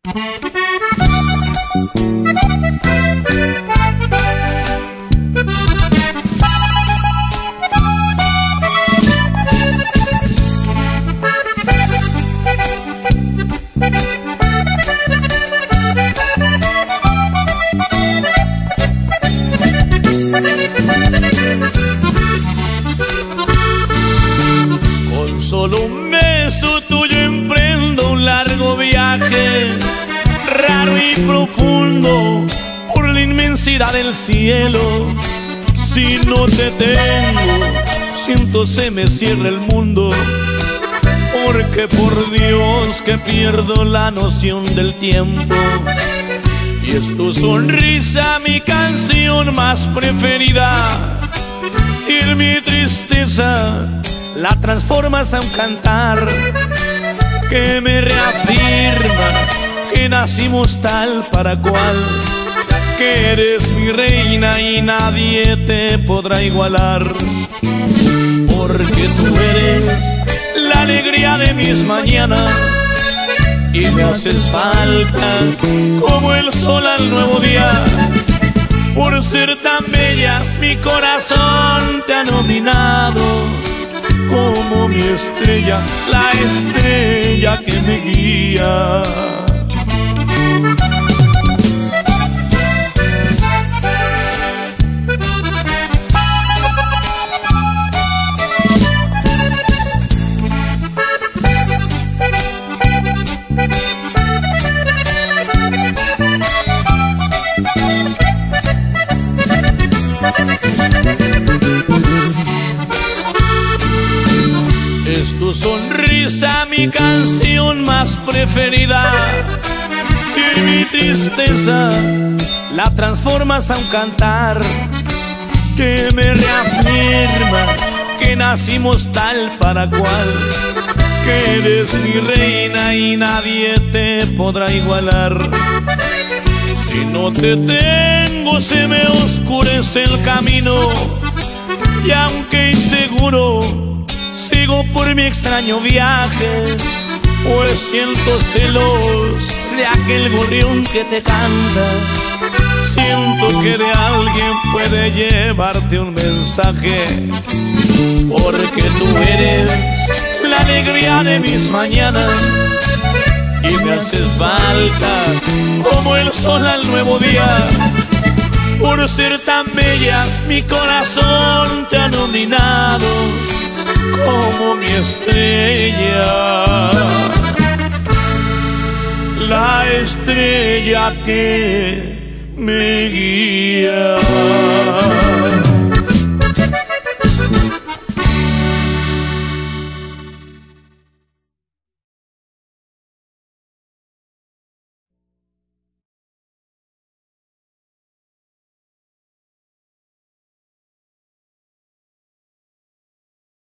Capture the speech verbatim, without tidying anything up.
Con solo un beso tuyo emprendo un largo viaje, raro y profundo, por la inmensidad del cielo. Si no te tengo, siento se me cierra el mundo, porque por Dios que pierdo la noción del tiempo. Y es tu sonrisa mi canción más preferida, y en mi tristeza la transformas a un cantar que me reafirma que nacimos tal para cual, que eres mi reina y nadie te podrá igualar, porque tú eres la alegría de mis mañanas y me haces falta como el sol al nuevo día. Por ser tan bella mi corazón te ha nominado como mi estrella, la estrella que me guía. Es tu sonrisa mi canción más preferida, si mi tristeza la transformas a un cantar que me reafirma que nacimos tal para cual, que eres mi reina y nadie te podrá igualar. Si no te tengo se me oscurece el camino, y aunque inseguro sigo por mi extraño viaje, pues siento celos de aquel gorrión que te canta. Siento que de alguien puede llevarte un mensaje, porque tú eres la alegría de mis mañanas y me haces falta como el sol al nuevo día. Por ser tan bella mi corazón te ha nominado como mi estrella, la estrella que me guía.